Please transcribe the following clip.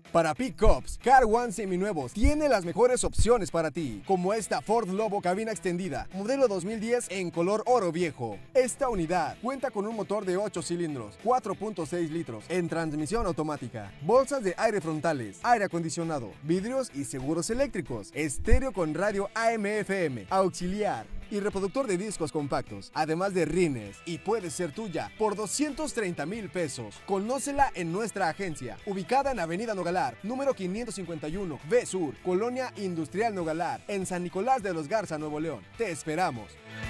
Para pickups, Car One seminuevos tiene las mejores opciones para ti, como esta Ford Lobo cabina extendida, modelo 2010 en color oro viejo. Esta unidad cuenta con un motor de 8 cilindros, 4.6 litros, en transmisión automática, bolsas de aire frontales, aire acondicionado, vidrios y seguros eléctricos, estéreo con radio AM/FM, auxiliar y reproductor de discos compactos, además de rines, y puede ser tuya por 230,000 pesos. Conócela en nuestra agencia, ubicada en Avenida Nogalar, número 551, B Sur, Colonia Industrial Nogalar, en San Nicolás de los Garza, Nuevo León. Te esperamos.